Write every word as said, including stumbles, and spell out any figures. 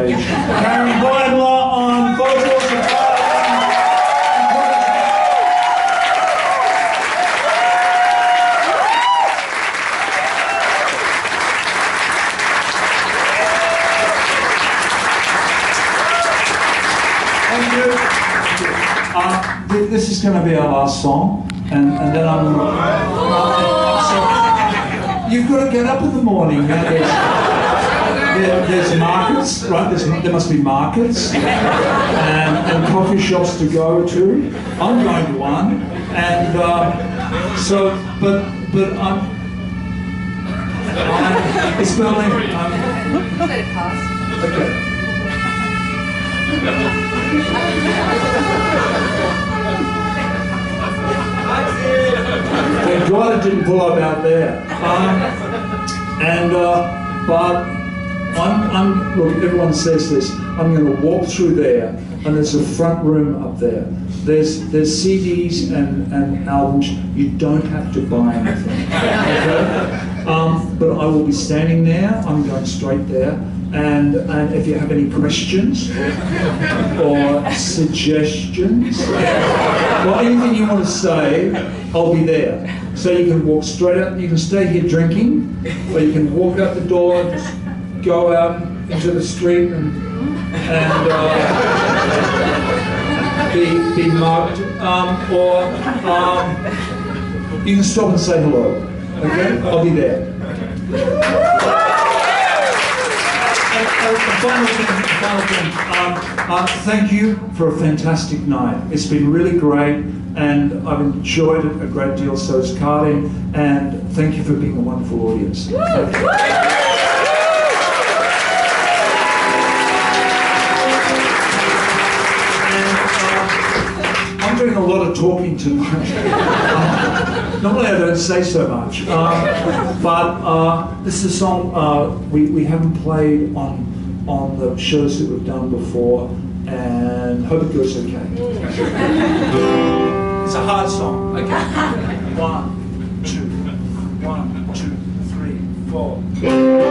stage. Karen Beidler on vocals. Thank you. Uh, th this is going to be our last song, and, and then I'm. Uh, so you've got to get up in the morning. Now there's, there, there's markets, right? There's, there must be markets and, and coffee shops to go to. I'm going to one, and uh, so, but but I'm. I'm it's Berlin. I'm, Let it pass. okay. Thank God it didn't pull up out there. Um, and uh, but I'm, I'm look. Everyone says this. I'm going to walk through there, and there's a front room up there. There's there's C Ds and, and albums. You don't have to buy anything. Okay? Um, but I will be standing there. I'm going straight there. And, and if you have any questions or suggestions or anything you want to say, I'll be there. So you can walk straight out, you can stay here drinking, or you can walk out the door and just go out into the street and, and uh, be, be mugged. Um, or um, you can stop and say hello. Okay? I'll be there. The final thing, the final thing. Um, uh, thank you for a fantastic night. It's been really great, and I've enjoyed it a great deal. So has Carly, and thank you for being a wonderful audience. I'm doing a lot of talking tonight. uh, normally I don't say so much, uh, but uh, this is a song uh, we, we haven't played on on the shows that we've done before, and hope it goes okay. It's a hard song. Okay. One, two, one, two, three, four.